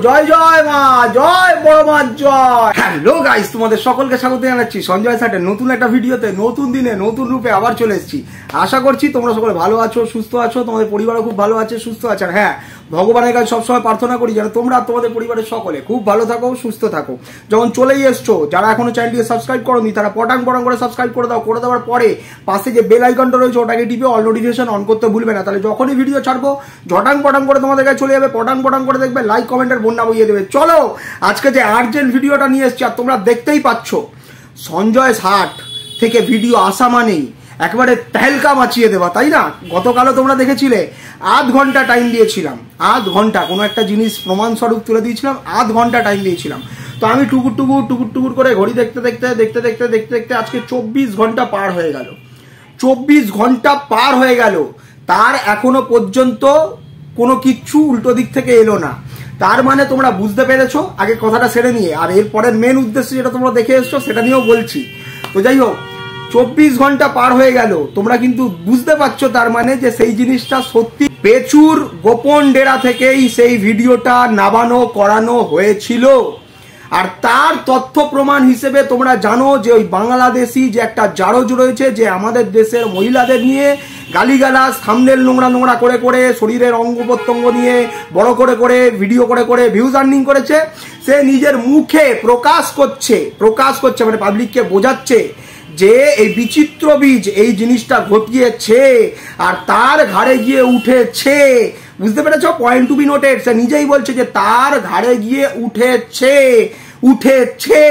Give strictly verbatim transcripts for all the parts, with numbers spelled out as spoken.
জয় জয় মা, জয় বড় মা জয়। হ্যালো গাইস, তোমাদের সকলকে স্বাগত জানাচ্ছি সঞ্জয় স্যারের নতুন একটা ভিডিওতে। নতুন দিনে নতুন রূপে আবার চলে এসেছি। আশা করছি তোমরা সকলে ভালো আছো, সুস্থ আছো, তোমাদের পরিবারও খুব ভালো আছে, সুস্থ আছে। হ্যাঁ, ভগবানের কাছে সবসময় প্রার্থনা করি যেন তোমরা তোমাদের পরিবারের সকলে খুব ভালো থাকো, সুস্থ থাকো। যখন চলেই এসছো, যারা এখনো চ্যানেলটিকে সাবস্ক্রাইব করোনি তারা পটাং পটাং করে সাবস্ক্রাইব করে দাও। করে দেওয়ার পরে পাশে যে বেল আইকনটা রয়েছে ওটাকে টিপে অল নোটিফিকেশন অন করতে ভুলবে না। তাহলে যখনই ভিডিও ছাড়বো ঝটাং পটাং করে তোমাদের কাছে চলে যাবে, পটাং পটাং করে দেখবে, লাইক কমেন্টের বন্যা বইয়ে দেবে। চলো আজকে যে আর্জেন্ট ভিডিওটা নিয়ে এসছি, আর তোমরা দেখতেই পাচ্ছ সঞ্জয় ষাট থেকে ভিডিও আসা মানেই একবারে তেহলকা মাচিয়ে দেওয়া, তাই না? গতকালও তোমরা দেখেছিলে আধ ঘন্টা টাইম দিয়েছিলাম, আধ ঘন্টা কোনো একটা জিনিস প্রমাণস্বরূপ তুলে দিয়েছিলাম, আধ ঘন্টা টাইম দিয়েছিলাম। তো আমি টুকুর টুকুর টুকুর টুকুর করে ঘড়ি দেখতে দেখতে দেখতে দেখতে দেখতে দেখতে আজকে চব্বিশ ঘন্টা পার হয়ে গেল। চব্বিশ ঘন্টা পার হয়ে গেল, তার এখনো পর্যন্ত কোনো কিচ্ছু উল্টো দিক থেকে এলো না। তার মানে তোমরা বুঝতে পেরেছো। আগে কথাটা সেরে নিয়ে আর এরপরের মেন উদ্দেশ্য যেটা তোমরা দেখে এসছো সেটা নিয়েও বলছি। তো যাই হোক, চব্বিশ ঘন্টা পার হয়ে গেল, তোমরা কিন্তু বুঝতে পারছো তার মানে যে সেই জিনিসটা সত্যি পেচুর গোপন ডেরা থেকেই সেই ভিডিওটা নামানো করানো হয়েছিল। আর তার তথ্য প্রমাণ হিসেবে তোমরা জানো যে ওই বাংলাদেশি যে একটা জারজ রয়েছে, যে আমাদের দেশের মহিলাদের নিয়ে গালিগালাজ থাম্বনেল নোংরা নোংরা করে করে শরীরের অঙ্গ প্রত্যঙ্গ নিয়ে বড় করে করে ভিডিও করে করে ভিউজ আর্নিং করেছে, সে নিজের মুখে প্রকাশ করছে প্রকাশ করছে মানে পাবলিককে বোঝাচ্ছে যে এই বিচিত্র বীজ এই জিনিসটা ঘটিয়েছে আর তার ঘাড়ে গিয়ে উঠেছে। বুঝতে পেরেছ? Point to be noted. সে নিজেই বলছে যে তার ঘাড়ে গিয়ে উঠেছে উঠেছে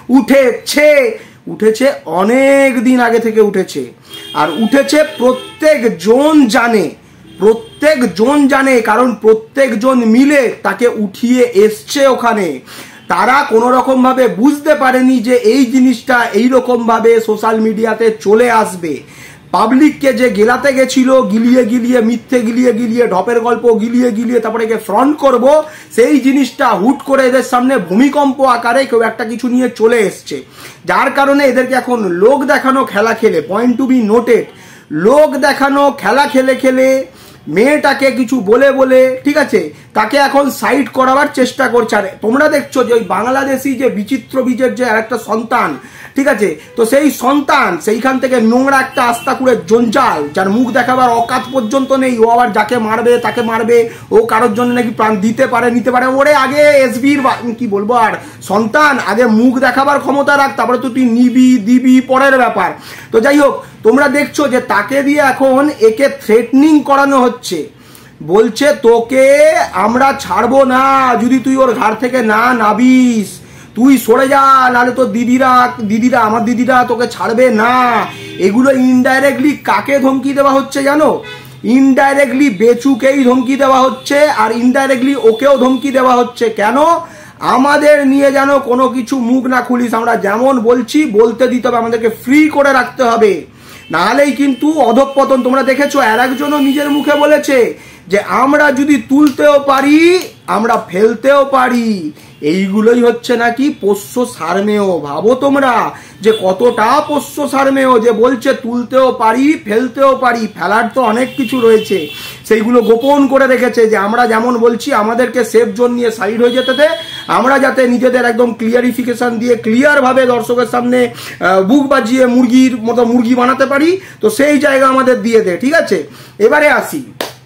উঠেছে উঠেছে অনেক দিন আগে থেকে উঠেছে। আর উঠেছে প্রত্যেক জন জানে, প্রত্যেক জন জানে, কারণ প্রত্যেক জন মিলে তাকে উঠিয়ে এসছে ওখানে। তারা কোনো রকম ভাবে বুঝতে পারেনি যে এই জিনিসটা এইরকম ভাবে সোশ্যাল মিডিয়াতে চলে আসবে। পাবলিককে যে গেলাতে গেছিল, গিলিয়ে গিলিয়ে মিথ্যে গিলিয়ে গিলিয়ে ঢপের গল্প গিলিয়ে গিলিয়ে তারপরে একে ফ্রন্ট করব, সেই জিনিসটা হুট করে এদের সামনে ভূমিকম্প আকারে কেউ একটা কিছু নিয়ে চলে এসছে। যার কারণে এদেরকে এখন লোক দেখানো খেলা খেলে, পয়েন্ট টু বি নোটেড, লোক দেখানো খেলা খেলে খেলে মেয়েটাকে কিছু বলে বলে, ঠিক আছে, তাকে এখন সাইড করাবার চেষ্টা করছে। আর তোমরা দেখছো যে ওই বাংলাদেশি যে বিচিত্র বীজের যে আরেকটা সন্তান, ঠিক আছে, তো সেই সন্তান সেইখান থেকে নোংরা একটা আস্তা করে জঞ্জাল, যার মুখ দেখাবার অকাত পর্যন্ত নেই, ও আবার যাকে মারবে তাকে মারবে, ও কারোর জন্য নাকি প্রাণ দিতে পারে নিতে পারে। ওরে আগে এসবির কি বলবো আর সন্তান, আগে মুখ দেখাবার ক্ষমতা রাখ, তারপরে তো তুই নিবি দিবি পরের ব্যাপার। তো যাই হোক, তোমরা দেখছো যে তাকে দিয়ে এখন একে থ্রেটনিং করানো হচ্ছে। বলছে তোকে আমরা ছাড়বো না যদি তুই ওর ঘাড় থেকে না নাবিস, তুই সরে যা, নাহলে তোর দিদিরা দিদিরা আমার দিদিরা তোকে ছাড়বে না। এগুলো ইনডাইরেক্টলি কাকে ধমকি দেওয়া হচ্ছে জানো? ইনডাইরেক্টলি বেচুকেই ধমকি দেওয়া হচ্ছে, আর ইনডাইরেক্টলি ওকেও ধমকি দেওয়া হচ্ছে। কেন? আমাদের নিয়ে যেন কোনো কিছু মুখ না খুলিস, আমরা যেমন বলছি বলতে দিতে হবে, আমাদেরকে ফ্রি করে রাখতে হবে, নাহলেই কিন্তু অধঃপতন। তোমরা দেখেছো আর একজনও নিজের মুখে বলেছে যে আমরা যদি তুলতেও পারি আমরা ফেলতেও পারি। এইগুলোই হচ্ছে নাকি পোষ্য সারমেয়। ভাবো তোমরা যে কতটা পোষ্য সারমেয়, যে বলছে তুলতেও পারি ফেলতেও পারি। ফেলার তো অনেক কিছু রয়েছে, সেইগুলো গোপন করে রেখেছে যে আমরা যেমন বলছি আমাদেরকে সেফ জোন নিয়ে সাইড হয়ে যেতে দে, আমরা যাতে নিজেদের একদম ক্লিয়ারিফিকেশন দিয়ে ক্লিয়ার ভাবে দর্শকের সামনে বুক বাজিয়ে মুরগির মতো মুরগি বানাতে পারি, তো সেই জায়গা আমাদের দিয়ে দে। ঠিক আছে, এবারে আসি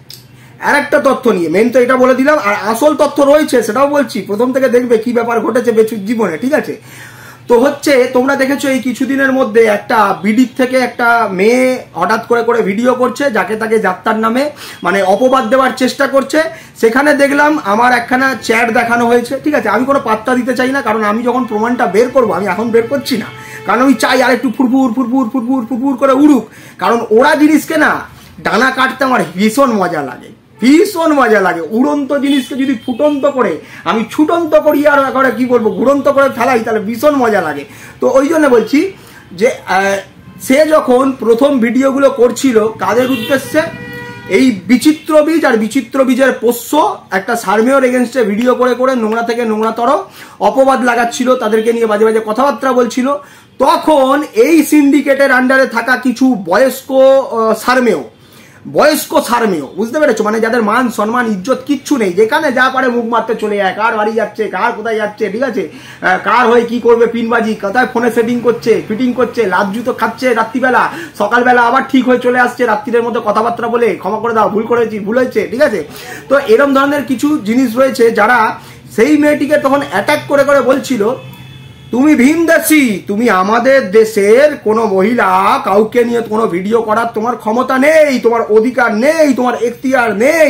আর একটা তথ্য নিয়ে। মেন তো এটা বলে দিলাম, আর আসল তথ্য রয়েছে সেটাও বলছি। প্রথম থেকে দেখবে কি ব্যাপার ঘটেছে বেচুর জীবনে, ঠিক আছে? তো হচ্ছে তোমরা দেখেছো এই কিছুদিনের মধ্যে একটা বিডির থেকে একটা মেয়ে হঠাৎ করে করে ভিডিও করছে, যাকে তাকে যাত্রার নামে মানে অপবাদ দেওয়ার চেষ্টা করছে। সেখানে দেখলাম আমার একখানা চ্যাট দেখানো হয়েছে, ঠিক আছে? আমি কোনো পাত্তা দিতে চাই না, কারণ আমি যখন প্রমাণটা বের করবো, আমি এখন বের করছি না, কারণ আমি চাই আর একটু ফুরফুর ফুরফুর ফুরফুর ফুরফুর করে উড়ুক। কারণ ওরা জিনিসকে না ডানা কাটতে আমার ভীষণ মজা লাগে, ভীষণ মজা লাগে। উড়ন্ত জিনিসকে যদি ফুটন্ত করে আমি ছুটন্ত করি আর একবারে কি বলবো ঘুরন্ত করে ফেলাই, তাহলে ভীষণ মজা লাগে। তো ওই জন্য বলছি যে সে যখন প্রথম ভিডিওগুলো করছিল কাদের উদ্দেশ্যে, এই বিচিত্র বীজ আর বিচিত্র বীজের পোষ্য একটা সারমেয়র এগেনস্টে ভিডিও করে করে নোংরা থেকে নোংরাতর অপবাদ লাগাচ্ছিল, তাদেরকে নিয়ে বাজে বাজে কথাবার্তা বলছিল। তখন এই সিন্ডিকেটের আন্ডারে থাকা কিছু বয়স্ক সারমেয় বয়স্ক সারমেয়, বুঝতে পেরেছো? মানে যাদের মান সম্মান ইজ্জত কিচ্ছু নেই, যেখানে যা পারে মুখ মারতে চলে যায়, কার বাড়ি যাচ্ছে, কার কোথায় যাচ্ছে, ঠিক আছে, কার হয়ে কি করবে পিনবাজি, কোথায় ফোনে সেটিং করছে, ফিটিং করছে, লাভ জুতো খাচ্ছে রাত্রিবেলা, সকালবেলা আবার ঠিক হয়ে চলে আসছে রাত্রির মধ্যে কথাবার্তা বলে, ক্ষমা করে দাও, ভুল করেছি, ভুল হয়েছে, ঠিক আছে। তো এরকম ধরনের কিছু জিনিস রয়েছে যারা সেই মেয়েটিকে তখন অ্যাটাক করে করে বলছিল, তুমি ভিনদেশী, তুমি আমাদের দেশের কোনো মহিলা কাউকে নিয়ে কোনো ভিডিও করার তোমার ক্ষমতা নেই, তোমার অধিকার নেই, তোমার এখতিয়ার নেই।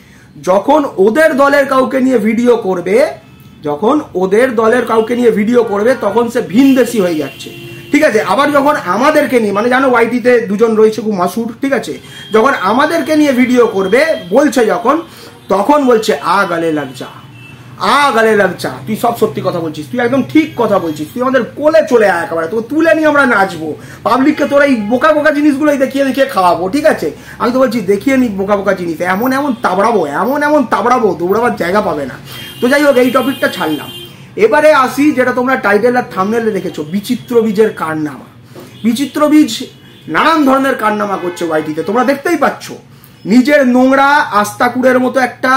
যখন ওদের দলের কাউকে নিয়ে ভিডিও করবে, যখন ওদের দলের কাউকে নিয়ে ভিডিও করবে তখন সে ভিনদেশী হয়ে যাচ্ছে, ঠিক আছে। আবার যখন আমাদেরকে নিয়ে, মানে জানো ওয়াইটিতে দুজন রয়েছে খুব মাসুর, ঠিক আছে, যখন আমাদেরকে নিয়ে ভিডিও করবে বলছে যখন, তখন বলছে আ গালে লাগ যা, আ গালে লাগছা, তুই সব সত্যি কথা বলছিস, তুই একদম ঠিক কথা বলছিস, তুই আমাদের কোলে চলে আয়, একেবারে তোকে তুলে নিয়ে আমরা নাচবো, পাবলিককে তোরা এই বোকা বোকা জিনিসগুলোই দেখিয়ে দেখিয়ে খাওয়াবো, ঠিক আছে। আমি তো বলছি দেখিয়ে নি বোকা বোকা জিনিস, এমন এমন তাবড়াবো, এমন এমন তাবড়াবো, দৌড়াবার জায়গা পাবে না। তো যাই হোক, এই টপিকটা ছাড়লাম। এবারে আসি যেটা তোমরা টাইটেল আর থাম্বনেলে দেখেছো, বিচিত্র বীজের কারনামা। বিচিত্র বীজ নানান ধরনের কারনামা করছে ওয়াইটিতে, তোমরা দেখতেই পাচ্ছ। নিজের নোংরা আস্তাকুড়ের মতো একটা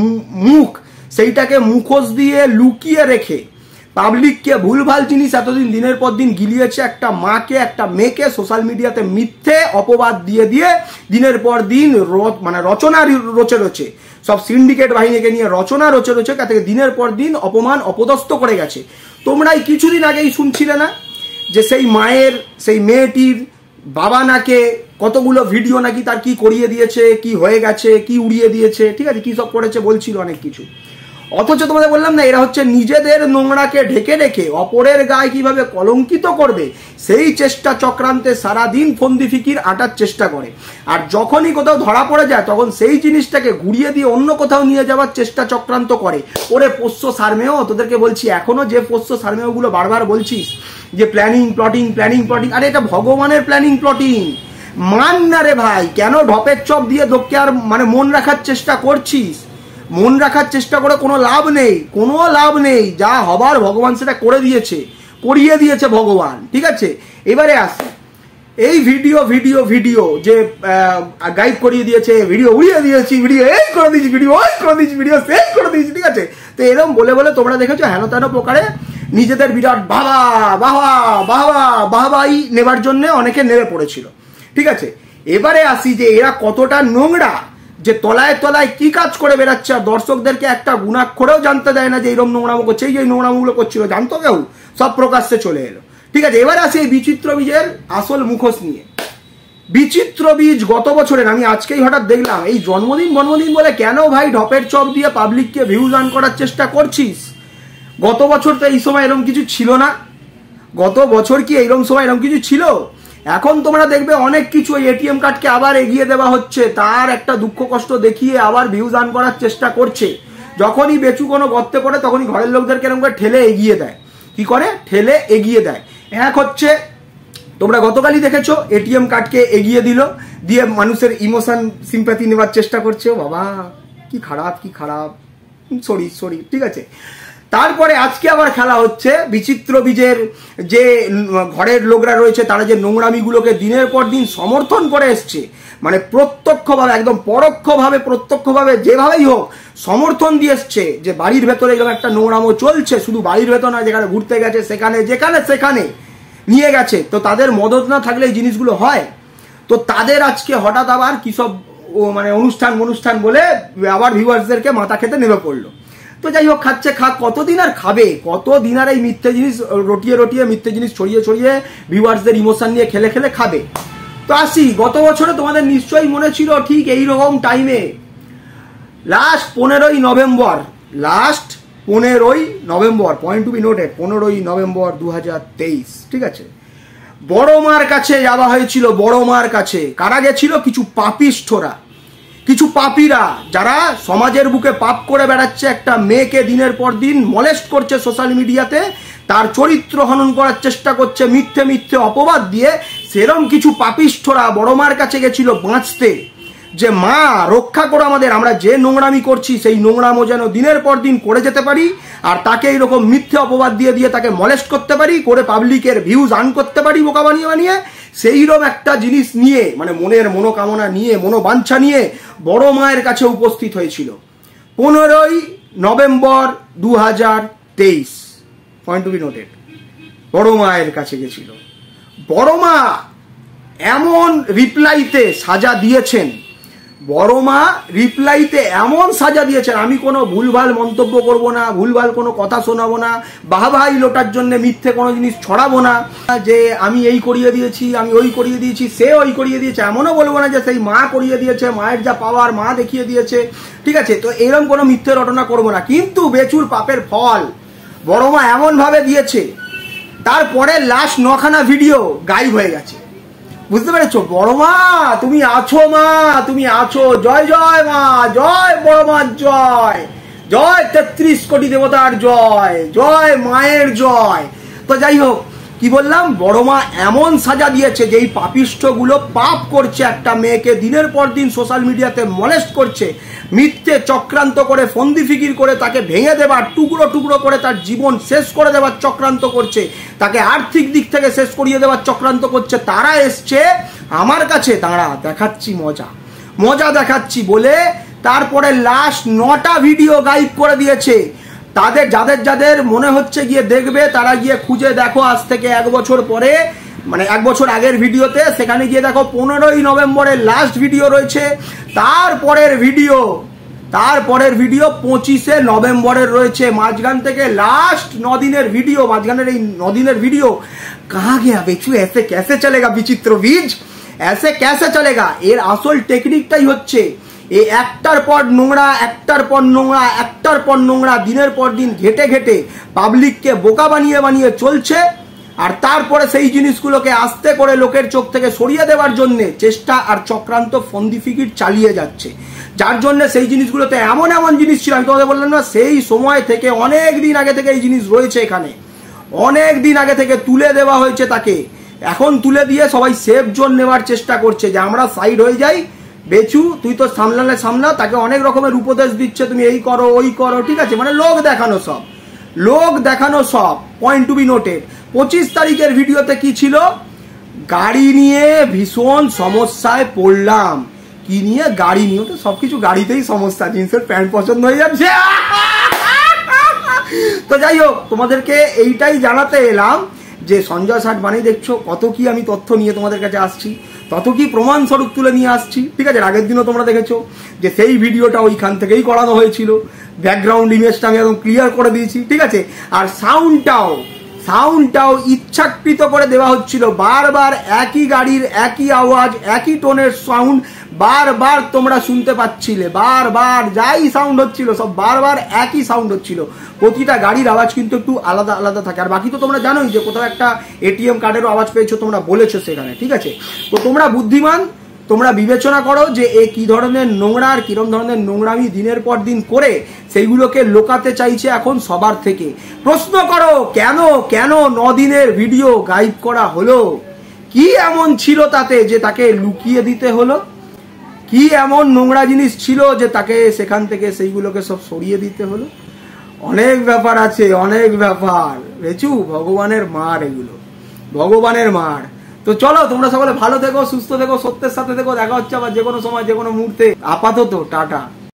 মুখ, সেইটাকে মুখোশ দিয়ে লুকিয়ে রেখে পাবলিককে ভুলভাল জিনিস এতদিন দিনের পর দিন গিলিয়েছে, একটা মাকে, একটা মেয়েকে সোশ্যাল মিডিয়াতে মিথ্যে অপবাদ দিয়ে দিয়ে দিনের পর দিন মানে রচনা রচে রচে, সব সিন্ডিকেট বাহিনীকে নিয়ে রচনা রচে রচে তাকে দিনের পর দিন অপমান অপদস্থ করে গেছে। তোমরাই কিছুদিন আগেই শুনছিলে না যে সেই মায়ের, সেই মেয়েটির বাবা নাকে কতগুলো ভিডিও নাকি তার কি করিয়ে দিয়েছে, কি হয়ে গেছে, কি উড়িয়ে দিয়েছে, ঠিক আছে, কি সব করেছে বলছিল অনেক কিছু। অথচ তোমাদের বললাম না, এরা হচ্ছে নিজেদের নোংরাকে ঢেকে রেখে অপরের গায়ে কিভাবে কলঙ্কিত করবে সেই চেষ্টা চক্রান্তে সারাদিন ফন্দি ফিকির আটার চেষ্টা করে। আর যখনই কোথাও ধরা পড়ে যায় তখন সেই জিনিসটাকে ঘুরিয়ে দিয়ে অন্য কোথাও নিয়ে যাওয়ার চেষ্টা চক্রান্ত করে। ওরে পোষ্য সারমেয়, তোদেরকে বলছি এখনো যে পোষ্য সারমেয়গুলো বারবার বলছিস যে প্ল্যানিং প্লটিং প্ল্যানিং প্লটিং, আরে এটা ভগবানের প্ল্যানিং প্লটিং, মান না রে ভাই। কেন ঢপের চপ দিয়ে দোকে আর মানে মন রাখার চেষ্টা করছিস? মন রাখার চেষ্টা করে কোনো লাভ নেই, কোনো লাভ নেই। যা হবার ভগবান সেটা করে দিয়েছে, করিয়ে দিয়েছে ভগবান, ঠিক আছে। এবারে আসি, এই ভিডিও ভিডিও ভিডিও যে গাইড করিয়ে দিয়েছে, ভিডিও উড়িয়ে দিয়েছি, ভিডিও এই করে দিয়েছি, ভিডিও ওই করে দিয়েছি, ভিডিও সেভ করে দিয়েছি, ঠিক আছে। তো এরকম বলে বলে তোমরা দেখেছো হেন তেন প্রকারে নিজেদের বিরাট বাবা বাবা বাবা বাবাই নেবার জন্য অনেকে নেমে পড়েছিল, ঠিক আছে। এবারে আসি যে এরা কতটা নোংরা, যে তলায় তলায় কি কাজ করে বেড়াচ্ছে, আর দর্শকদেরকে একটা গুণাক্ষরেও জানতে দেয় না যে এইরকম নোংরামো করছে। এই যে নোংরামোগুলো করছিল জানতো কেউ? সব প্রকাশ্যে চলে এলো, ঠিক আছে। এবার আসি এই বিচিত্র বীজের আসল মুখোশ নিয়ে। বিচিত্র বীজ গত বছরের, আমি আজকেই হঠাৎ দেখলাম, এই জন্মদিন জন্মদিন বলে কেন ভাই ঢপের চপ দিয়ে পাবলিককে ভিউজ আর্ন করার চেষ্টা করছিস? গত বছর তো এই সময় এরকম কিছু ছিল না। গত বছর কি এইরকম সময় এরকম কিছু ছিল? এখন তোমরা দেখবে অনেক কিছু ওই এটিএম কার্ডকে আবার এগিয়ে দেওয়া হচ্ছে, তার একটা দুঃখ কষ্ট দেখিয়ে আবার ভিউজ আর্ন করার চেষ্টা করছে। যখনই বেচু কোনো গর্তে পড়ে তখনই ঘরের লোকদেরকে এরকম করে ঠেলে এগিয়ে দেয়। কি করে? ঠেলে এগিয়ে দেয়। এক হচ্ছে তোমরা গতকালই দেখেছো, এটিএম কার্ডকে এগিয়ে দিল, দিয়ে মানুষের ইমোশন সিম্প্যাথি নেওয়ার চেষ্টা করছে। বাবা কি খারাপ, কি খারাপ, সরি সরি, ঠিক আছে। তারপরে আজকে আবার খেলা হচ্ছে বিচিত্র বীজের যে ঘরের লোকরা রয়েছে, তারা যে নোংরামিগুলোকে দিনের পর দিন সমর্থন করে এসছে, মানে প্রত্যক্ষভাবে একদম পরোক্ষভাবে প্রত্যক্ষভাবে যেভাবেই হোক সমর্থন দিয়ে এসছে যে বাড়ির ভেতরে এরকম একটা নোংরামো চলছে। শুধু বাড়ির ভেতর না, যেখানে ঘুরতে গেছে সেখানে, যেখানে সেখানে নিয়ে গেছে। তো তাদের মদত না থাকলে এই জিনিসগুলো হয়। তো তাদের আজকে হঠাৎ আবার কি সব মানে অনুষ্ঠান অনুষ্ঠান বলে আবার ভিউয়ার্সদেরকে মাথা খেতে নেমে পড়লো। তো যাই হোক, খাচ্ছে খাক, কতদিন আর খাবে, কতদিন আর এই মিথ্যে জিনিস রটিয়ে রটিয়ে মিথ্যে জিনিস ছড়িয়ে ছড়িয়ে ভিউয়ার্সদের ইমোশন নিয়ে খেলে খেলে খাবে। তো আসি, গত বছরে তোমাদের নিশ্চয়ই মনে ছিল ঠিক এইরকম টাইমে, লাস্ট পনেরোই নভেম্বর, লাস্ট পনেরোই নভেম্বর, পয়েন্ট টু বি নোটেড, পনেরোই নভেম্বর দু হাজার তেইশ, ঠিক আছে। বড় মার কাছে যাওয়া হয়েছিল, বড় মার কাছে। কারা গেছিল? কিছু পাপিষ্ঠরা, কিছু পাপীরা, যারা সমাজের বুকে পাপ করে বেড়াচ্ছে, একটা মেয়েকে দিনের পর দিন মলেস্ট করছে সোশ্যাল মিডিয়াতে, তার চরিত্র হনন করার চেষ্টা করছে মিথ্যে মিথ্যে অপবাদ দিয়ে। সেরম কিছু পাপিষ্ঠরা বড় মার কাছে গেছিল বাঁচতে, যে মা রক্ষা করো আমাদের, আমরা যে নোংরামি করছি সেই নোংরামো যেন দিনের পর দিন করে যেতে পারি, আর তাকে এইরকম মিথ্যে অপবাদ দিয়ে দিয়ে তাকে মলেস্ট করতে পারি, করে পাবলিকের ভিউজ আর্ন করতে পারি বোকা বানিয়ে বানিয়ে। সেইরকম একটা জিনিস নিয়ে, মানে মনের মনোকামনা নিয়ে, মনোবাঞ্ছা নিয়ে বড় মায়ের কাছে উপস্থিত হয়েছিল পনেরোই নভেম্বর দু হাজার তেইশ। Point to be noted. বড় মায়ের কাছে গেছিল। বড় মা এমন রিপ্লাইতে সাজা দিয়েছেন, বড় মা রিপ্লাইতে এমন সাজা দিয়েছেন, আমি কোনো ভুলভাল মন্তব্য করব না, ভুলভাল কোনো কথা শোনাবো না, বাহাবাহি লোটার জন্য মিথ্যে কোনো জিনিস ছড়াবো না, যে আমি এই করিয়ে দিয়েছি, আমি ওই করিয়ে দিয়েছি, সে ওই করিয়ে দিয়েছে, এমনও বলবো না যে সেই মা করিয়ে দিয়েছে, মায়ের যা পাওয়ার মা দেখিয়ে দিয়েছে, ঠিক আছে? তো এরকম কোনো মিথ্যে রটনা করবো না। কিন্তু বেচুর পাপের ফল বড় মা এমন ভাবে দিয়েছে, তারপরে লাস্ট নখানা ভিডিও গায়েব হয়ে গেছে। বুঝতে পেরেছো? বড় মা তুমি আছো, মা তুমি আছো, জয় জয় মা, জয় বড় মার জয়, জয় তেত্রিশ কোটি দেবতার জয়, জয় মায়ের জয়। তো যাই হোক, কি বললাম, বড় মা এমন সাজা দিয়েছে যে এই পাপিষ্ঠ গুলো পাপ করছে, একটা মেয়েকে দিনের পর দিন সোশ্যাল মিডিয়াতে মলেস্ট করছে, মিথ্যে চক্রান্ত করে ফন্দি ফিকির করে তাকে ভেঙে দেবার, টুকরো টুকরো করে তার জীবন শেষ করে দেবার চক্রান্ত করছে, তাকে আর্থিক দিক থেকে শেষ করিয়ে দেবার চক্রান্ত করছে। তারা এসছে আমার কাছে, তারা দেখাচ্ছি মজা, মজা দেখাচ্ছি বলে তারপরে লাস্ট নটা ভিডিও গায়েব করে দিয়েছে। তাদের যাদের যাদের মনে হচ্ছে গিয়ে দেখবে, তারা গিয়ে খুঁজে দেখো আজ থেকে এক বছর পরে, মানে এক বছর আগের ভিডিওতে, সেখানে গিয়ে দেখো পনেরোই নভেম্বরের লাস্ট ভিডিও রয়েছে, তারপরের ভিডিও তারপরের ভিডিও পঁচিশে নভেম্বরের রয়েছে। মাঝখান থেকে লাস্ট নদিনের ভিডিও, মাঝখানের এই নদিনের ভিডিও কাহা গিয়া বেচু, এসে ক্যাসে চলেগা বিচিত্র বীজ, এসে ক্যাসে চলেগা। এর আসল টেকনিকটাই হচ্ছে এই একটার পর নোংরা, একটার পর নোংরা, একটার পর নোংরা দিনের পর দিন ঘেটে ঘেটে পাবলিককে বোকা বানিয়ে বানিয়ে চলছে, আর তারপরে সেই জিনিসগুলোকে আস্তে করে লোকের চোখ থেকে সরিয়ে দেওয়ার জন্য চেষ্টা আর চক্রান্ত ফন্দি ফিকির চালিয়ে যাচ্ছে। যার জন্য সেই জিনিসগুলোতে এমন এমন জিনিস ছিল, আমি তোমাদের বললাম না, সেই সময় থেকে অনেক দিন আগে থেকে এই জিনিস রয়েছে এখানে, অনেক দিন আগে থেকে তুলে দেওয়া হয়েছে তাকে। এখন তুলে দিয়ে সবাই সেফ জোন নেওয়ার চেষ্টা করছে যে আমরা সাইড হয়ে যাই, বেচু তুই তো সামলালে সামলা, তাকে অনেক রকমের উপদেশ দিচ্ছে, তুমি এই করো ওই করো, ঠিক আছে? মানে লোক দেখানো সব, লোক দেখানো সব। Point to be noted. পঁচিশ তারিখের ভিডিওতে কি ছিল, গাড়ি নিয়ে ভীষণ সমস্যায় পড়লাম। কি নিয়ে? গাড়ি নিয়ে। তো সবকিছু গাড়িতেই সমস্যা, জিন্সের প্যান্ট পছন্দ হয়ে যাচ্ছে। তো যাই হোক, তোমাদেরকে এইটাই জানাতে এলাম যে সঞ্জয় ষাট মানে দেখছো কত কি আমি তথ্য নিয়ে তোমাদের কাছে আসছি, তত কি প্রমাণ স্বরূপ তুলে নিয়ে আসছি, ঠিক আছে? আগের দিনও তোমরা দেখেছো যে সেই ভিডিওটা ওইখান থেকেই করানো হয়েছিল, ব্যাকগ্রাউন্ড ইমেজটা আমি একদম ক্লিয়ার করে দিয়েছি, ঠিক আছে? আর সাউন্ডটাও সাউন্ডটাও ইচ্ছাকৃত করে দেওয়া হচ্ছিল, বারবার একই গাড়ির একই আওয়াজ, একই টোনের সাউন্ড বারবার তোমরা শুনতে পাচ্ছিলে, বারবার যাই সাউন্ড হচ্ছিল সব বারবার একই সাউন্ড হচ্ছিল। প্রতিটা গাড়ির আওয়াজ কিন্তু একটু আলাদা আলাদা থাকে। আর বাকি তো তোমরা জানোই যে কোথাও একটা এটিএম কার্ডেরও আওয়াজ পেয়েছো, তোমরা বলেছো সেখানে, ঠিক আছে? তো তোমরা বুদ্ধিমান, তোমরা বিবেচনা করো যে এ কি ধরনের নোংরা আর কিরম ধরনের নোংরামি দিনের পর দিন করে সেইগুলোকে লোকাতে চাইছে এখন সবার থেকে। প্রশ্ন করো কেন কেন নদিনের ভিডিও গায়েব করা হলো? কি এমন ছিল তাতে যে তাকে লুকিয়ে দিতে হলো? কি এমন নোংরা জিনিস ছিল যে তাকে সেখান থেকে সেইগুলোকে সব সরিয়ে দিতে হলো? অনেক ব্যাপার আছে, অনেক ব্যাপার বেচু, ভগবানের মার, এগুলো ভগবানের মার। তো চলো, তোমরা সকলে ভালো থেকো, সুস্থ থেকো, সত্যের সাথে থেকো। দেখা হচ্ছে আবার যে কোনো সময় যে কোনো মুহূর্তে। আপাতত টাটা।